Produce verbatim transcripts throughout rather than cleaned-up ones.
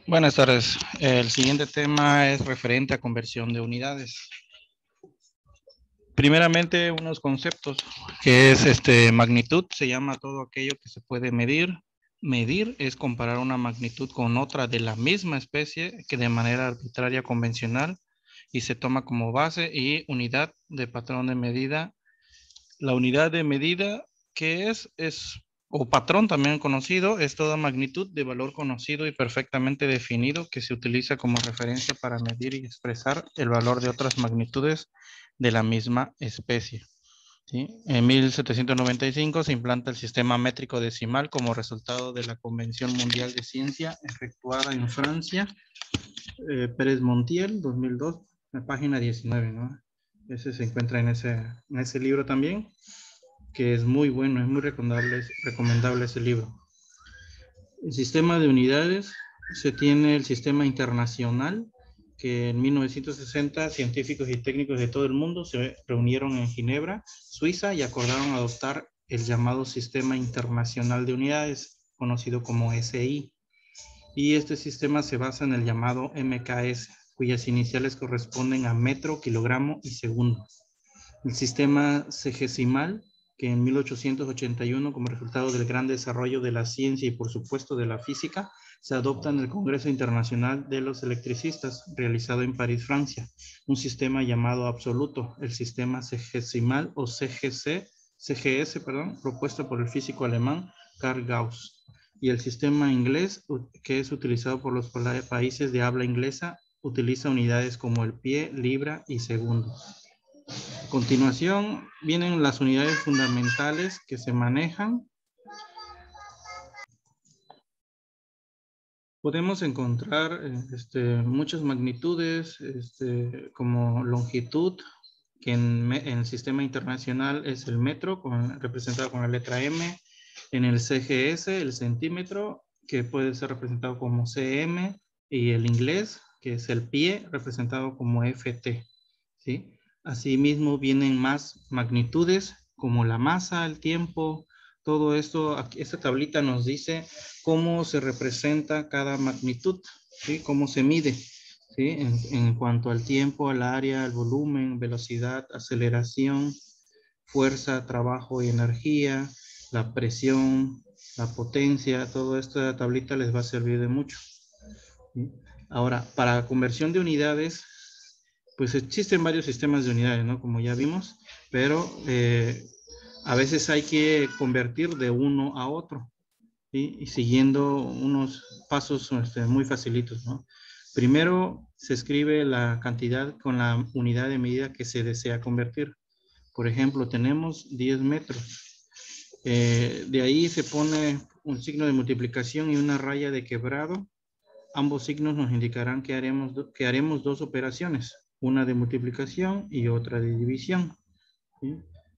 Buenas tardes. El siguiente tema es referente a conversión de unidades. Primeramente, unos conceptos, que es este magnitud, se llama todo aquello que se puede medir. Medir es comparar una magnitud con otra de la misma especie que de manera arbitraria convencional y se toma como base y unidad de patrón de medida. La unidad de medida, ¿qué es? Es o patrón también conocido, es toda magnitud de valor conocido y perfectamente definido que se utiliza como referencia para medir y expresar el valor de otras magnitudes de la misma especie. ¿Sí? En mil setecientos noventa y cinco se implanta el sistema métrico decimal como resultado de la Convención Mundial de Ciencia efectuada en Francia. Eh, Pérez Montiel, dos mil dos, la página diecinueve, ¿no? Ese se encuentra en ese, en ese libro también, que es muy bueno, es muy recomendable, recomendable ese libro. El sistema de unidades, se tiene el sistema internacional, que en mil novecientos sesenta científicos y técnicos de todo el mundo se reunieron en Ginebra, Suiza, y acordaron adoptar el llamado Sistema Internacional de Unidades, conocido como S I. Y este sistema se basa en el llamado M K S, cuyas iniciales corresponden a metro, kilogramo y segundo. El sistema sexagesimal, que en mil ochocientos ochenta y uno, como resultado del gran desarrollo de la ciencia y por supuesto de la física, se adopta en el Congreso Internacional de los Electricistas, realizado en París, Francia, un sistema llamado absoluto, el sistema sexagesimal o C G C, C G S, perdón, propuesto por el físico alemán Carl Gauss. Y el sistema inglés, que es utilizado por los países de habla inglesa, utiliza unidades como el pie, libra y segundo. A continuación vienen las unidades fundamentales que se manejan. Podemos encontrar este, muchas magnitudes, este, como longitud, que en, en el sistema internacional es el metro, con, representado con la letra M. En el C G S, el centímetro, que puede ser representado como C M, y el inglés, que es el pie, representado como F T, ¿sí? Asimismo vienen más magnitudes, como la masa, el tiempo, todo esto. Aquí, esta tablita nos dice cómo se representa cada magnitud, ¿sí? Cómo se mide, ¿sí? En, en cuanto al tiempo, al área, al volumen, velocidad, aceleración, fuerza, trabajo y energía, la presión, la potencia, toda esta tablita les va a servir de mucho. ¿Sí? Ahora, para conversión de unidades, pues existen varios sistemas de unidades, ¿no? Como ya vimos, pero eh, a veces hay que convertir de uno a otro, ¿sí? Y siguiendo unos pasos este, muy facilitos, ¿no? Primero se escribe la cantidad con la unidad de medida que se desea convertir. Por ejemplo, tenemos diez metros. Eh, de ahí se pone un signo de multiplicación y una raya de quebrado. Ambos signos nos indicarán que haremos, que haremos dos operaciones, una de multiplicación y otra de división, ¿sí?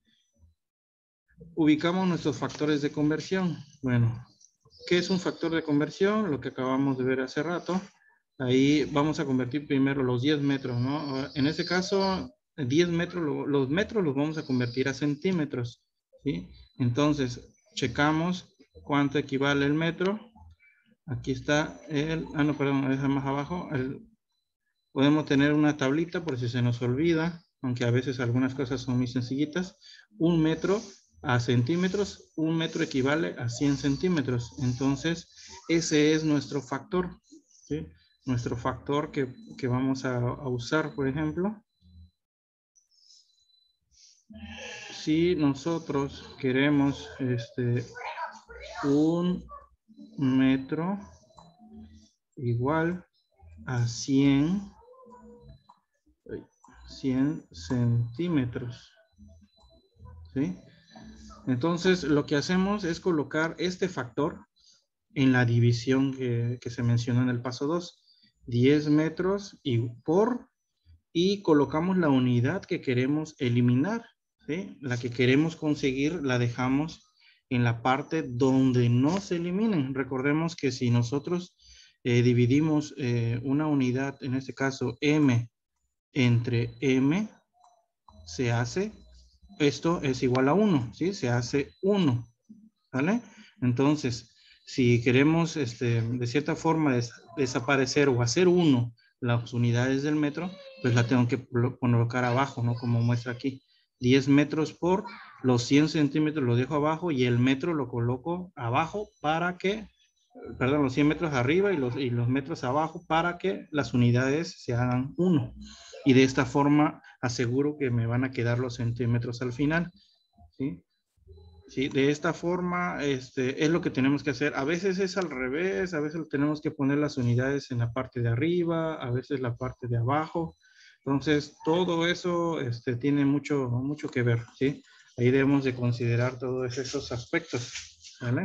Ubicamos nuestros factores de conversión. Bueno, ¿qué es un factor de conversión? Lo que acabamos de ver hace rato. Ahí vamos a convertir primero los diez metros, ¿no? En este caso, diez metros, los metros los vamos a convertir a centímetros, ¿sí? Entonces, checamos cuánto equivale el metro. Aquí está el, ah no, perdón, deja más abajo. El, podemos tener una tablita por si se nos olvida, aunque a veces algunas cosas son muy sencillitas. Un metro a centímetros, un metro equivale a cien centímetros. Entonces, ese es nuestro factor, ¿sí? Nuestro factor que, que vamos a, a usar, por ejemplo. Si nosotros queremos este, un metro igual a cien, cien centímetros, ¿sí? Entonces, lo que hacemos es colocar este factor en la división que, que se mencionó en el paso dos. diez metros y por, y colocamos la unidad que queremos eliminar, ¿sí? La que queremos conseguir la dejamos en la parte donde no se eliminen. Recordemos que si nosotros eh, dividimos eh, una unidad, en este caso M, entre M, se hace, esto es igual a uno, ¿sí? Se hace uno, ¿vale? Entonces, Si queremos, este, de cierta forma, des desaparecer o hacer uno las unidades del metro, pues la tengo que colocar abajo, ¿no? Como muestra aquí. diez metros por los cien centímetros lo dejo abajo y el metro lo coloco abajo para que, perdón, los cien metros arriba y los, y los metros abajo para que las unidades se hagan uno. Y de esta forma aseguro que me van a quedar los centímetros al final, ¿sí? Sí, de esta forma este, es lo que tenemos que hacer. A veces es al revés, a veces tenemos que poner las unidades en la parte de arriba, a veces la parte de abajo. Entonces, todo eso este, tiene mucho, mucho que ver, ¿sí? Ahí debemos de considerar todos esos aspectos, ¿vale?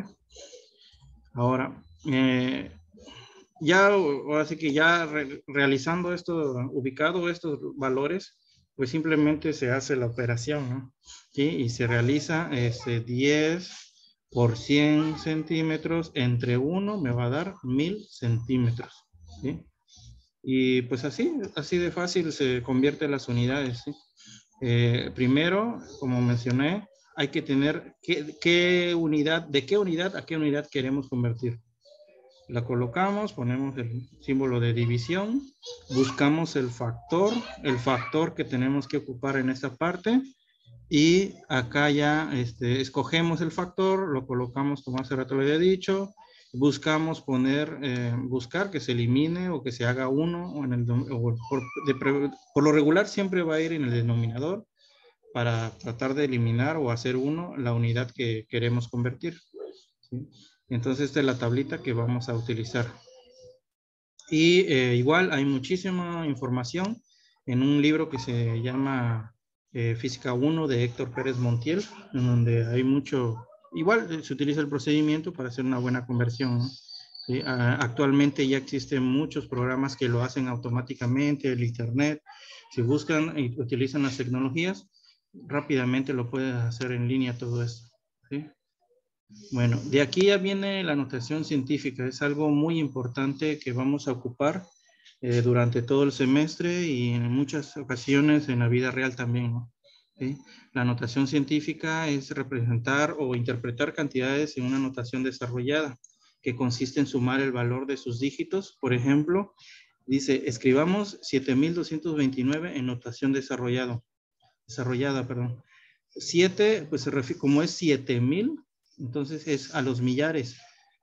Ahora, eh, ya, ahora sí que ya re, realizando esto, ubicado estos valores, pues simplemente se hace la operación, ¿no? ¿Sí? Y se realiza este, diez por cien centímetros entre uno me va a dar mil centímetros, ¿sí? Y pues así, así de fácil se convierten las unidades, ¿sí? Eh, primero, como mencioné, hay que tener qué, qué unidad, de qué unidad a qué unidad queremos convertir. La colocamos, ponemos el símbolo de división, buscamos el factor, el factor que tenemos que ocupar en esta parte y acá ya este, escogemos el factor, lo colocamos como hace rato le había dicho, buscamos poner, eh, buscar que se elimine o que se haga uno, o en el, o por, de, por lo regular siempre va a ir en el denominador para tratar de eliminar o hacer uno la unidad que queremos convertir, ¿sí? Entonces esta es la tablita que vamos a utilizar. Y eh, igual hay muchísima información en un libro que se llama eh, Física uno de Héctor Pérez Montiel, en donde hay mucho, igual se utiliza el procedimiento para hacer una buena conversión, ¿no? ¿Sí? Ah, actualmente ya existen muchos programas que lo hacen automáticamente, el internet. Si buscan y utilizan las tecnologías, rápidamente lo puedes hacer en línea todo esto, ¿sí? Bueno, de aquí ya viene la notación científica. Es algo muy importante que vamos a ocupar eh, durante todo el semestre y en muchas ocasiones en la vida real también, ¿no? ¿Sí? La notación científica es representar o interpretar cantidades en una notación desarrollada que consiste en sumar el valor de sus dígitos. Por ejemplo, dice, escribamos siete mil doscientos veintinueve en notación desarrollado, desarrollada, perdón. siete, pues se refiere, como es siete mil, entonces es a los millares.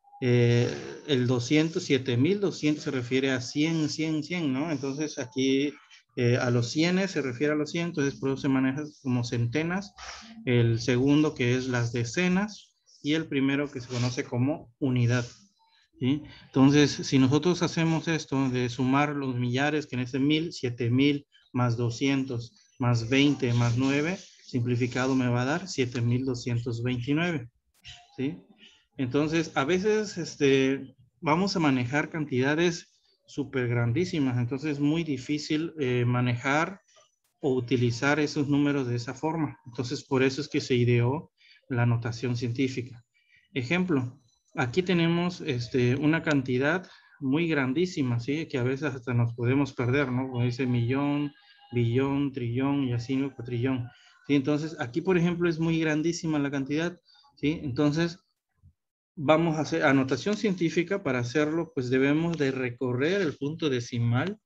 Eh, el doscientos, siete mil doscientos se refiere a cien, cien, cien, ¿no? Entonces aquí eh, a los cienes se refiere a los cien, entonces por eso se maneja como centenas. El segundo que es las decenas y el primero que se conoce como unidad, ¿sí? Entonces, si nosotros hacemos esto de sumar los millares, que en ese mil, siete mil, más doscientos, más veinte, más nueve, simplificado me va a dar siete mil doscientos veintinueve, ¿sí? Entonces, a veces este, vamos a manejar cantidades súper grandísimas, entonces es muy difícil eh, manejar o utilizar esos números de esa forma. Entonces, por eso es que se ideó la notación científica. Ejemplo, aquí tenemos este, una cantidad muy grandísima, ¿sí? Que a veces hasta nos podemos perder, ¿no? Como dice millón, billón, trillón y así, ¿no? Cuatrillón. ¿Sí? Entonces, aquí, por ejemplo, es muy grandísima la cantidad, ¿sí? Entonces, vamos a hacer anotación científica. Para hacerlo, pues debemos de recorrer el punto decimal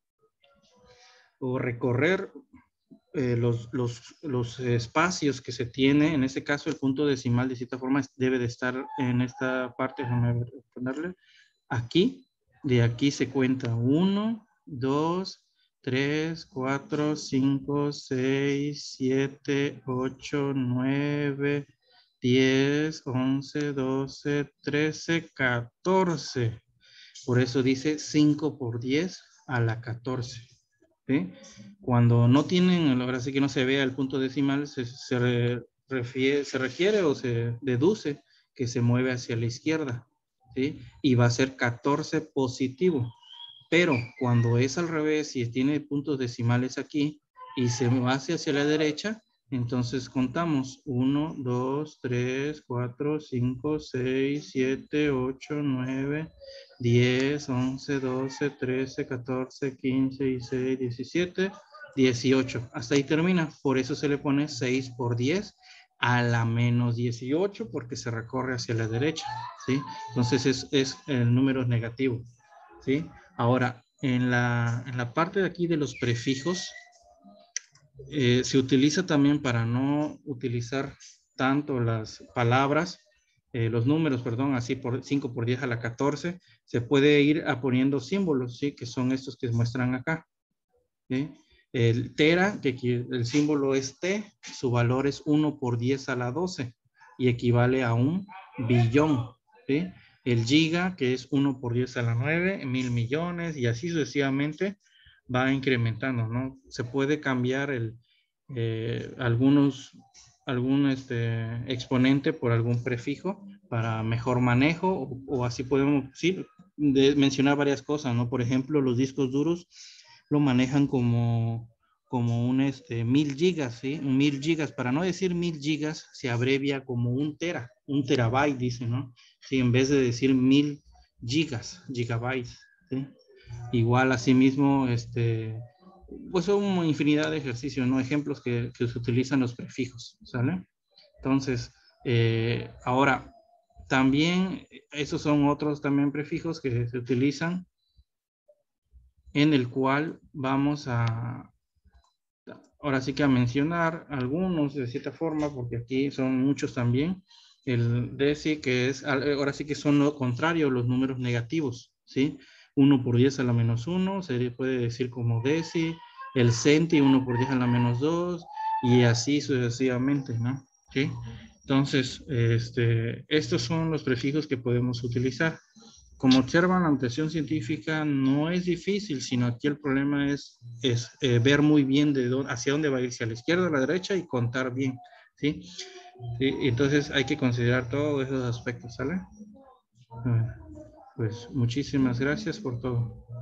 o recorrer eh, los, los, los espacios que se tiene. En este caso, el punto decimal de cierta forma debe de estar en esta parte. Déjame ponerle aquí. De aquí se cuenta uno, dos, tres, cuatro, cinco, seis, siete, ocho, nueve, diez, once, doce, trece, catorce. Por eso dice cinco por diez a la catorce. ¿Sí? Cuando no tienen, ahora sí que no se vea el punto decimal, se, se, refiere, se requiere o se deduce que se mueve hacia la izquierda, ¿sí? Y va a ser catorce positivo. Pero cuando es al revés, si tiene puntos decimales aquí y se hace hacia la derecha, entonces contamos uno, dos, tres, cuatro, cinco, seis, siete, ocho, nueve, diez, once, doce, trece, catorce, quince, dieciséis, diecisiete, dieciocho. Hasta ahí termina. Por eso se le pone seis por diez a la menos dieciocho porque se recorre hacia la derecha, ¿sí? Entonces es, es el número negativo, ¿sí? Ahora, en la, en la parte de aquí de los prefijos, eh, se utiliza también para no utilizar tanto las palabras, eh, los números, perdón, así por cinco por diez a la catorce, se puede ir a poniendo símbolos, ¿sí? Que son estos que muestran acá, ¿sí? El tera, que aquí el símbolo es T, su valor es uno por diez a la doce y equivale a un billón, ¿sí? El giga, que es uno por diez a la nueve, mil millones, y así sucesivamente va incrementando, ¿no? Se puede cambiar el, eh, algunos, algún este, exponente por algún prefijo para mejor manejo, o, o así podemos, sí, de, mencionar varias cosas, ¿no? Por ejemplo, los discos duros lo manejan como, como un este, mil gigas, ¿sí? Un mil gigas, para no decir mil gigas, se abrevia como un tera, un terabyte, dice, ¿no? Sí, en vez de decir mil gigas, gigabytes, ¿sí? Igual, asimismo, este, pues son una infinidad de ejercicios, ¿no? Ejemplos que, que se utilizan los prefijos, ¿sale? Entonces, eh, ahora, también, esos son otros también prefijos que se utilizan en el cual vamos a, ahora sí que a mencionar algunos de cierta forma, porque aquí son muchos también. El deci, que es, ahora sí que son lo contrario, los números negativos, ¿sí? uno por diez a la menos uno, se puede decir como deci, el centi, uno por diez a la menos dos, y así sucesivamente, ¿no? ¿Sí? Entonces, este, estos son los prefijos que podemos utilizar. Como observan, la notación científica no es difícil, sino aquí el problema es, es eh, ver muy bien de dónde, hacia dónde va a ir, si a la izquierda o a la derecha, y contar bien, ¿sí? ¿Sí? Entonces hay que considerar todos esos aspectos, ¿sale? Bueno, pues muchísimas gracias por todo.